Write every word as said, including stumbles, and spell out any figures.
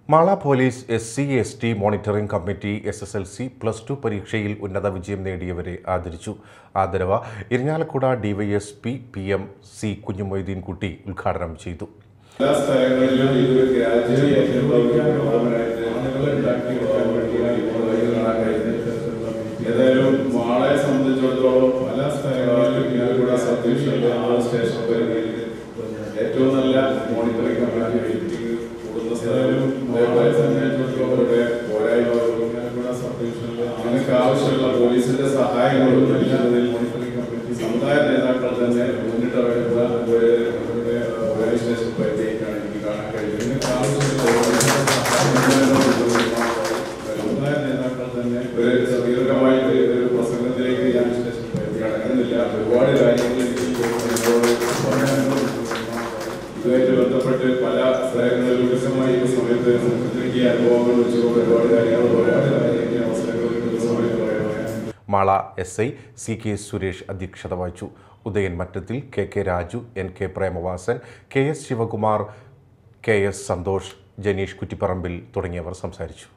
Mala police S C S T monitoring committee S S L C plus two പരീക്ഷയിൽ ഉന്നത വിജയം നേടിയവരെ ആദരിച്ചു. ആദരവ് Irinjalakuda DYSP P M C Kunjumoideen Kutty ഉദ്ഘാടനം ചെയ്തു. മാളയെ സംബന്ധിച്ചിടത്തോളം പല സ്ഥലങ്ങളിലും ഏറ്റവും നല്ല മോണിറ്ററിംഗ് കമ്മിറ്റി കൂടുന്ന സ്ഥലവും അതേപോലെ തന്നെ അങ്ങനെയൊക്കെ ആവശ്യമുള്ള പോലീസിന്റെ സഹായങ്ങളും നൽകുന്നതിൽ മോണിറ്ററിംഗ് കമ്മിറ്റി സമുദായ നേതാക്കൾ തന്നെ മുന്നിട്ട് അവരുടെ പോലീസ് സ്റ്റേഷൻ പരിധിക്കാണ് എനിക്ക് കാണാൻ കഴിയുന്നത്. സമുദായ നേതാക്കൾ തന്നെ ദീർഘമായിട്ട് ഒരു പ്രസംഗത്തിലേക്ക് ഞാൻ സ്റ്റേഷൻ പരിധി കടക്കുന്നില്ല. ഒരുപാട് കാര്യങ്ങൾ ഇതുമായിട്ട് ബന്ധപ്പെട്ട് പല സ്ഥലങ്ങളിൽ വികസനമായി ഈ സമയത്ത് മുഖത്തിലേക്ക് അനുഭവങ്ങൾ വെച്ചുകൊണ്ട് ഒരുപാട് കാര്യങ്ങൾ ഒരുപാട് അവസരങ്ങൾ സമയത്ത് പറയുന്നത്. Mala S I C K Suresh അധ്യക്ഷത വഹിച്ചു. Udayan Mattathil, K K Raju, N K Premavasan, K S Sivakumar, K S Santhosh, Janeesh Kuttipparambil തുടങ്ങിയവർ സംസാരിച്ചു.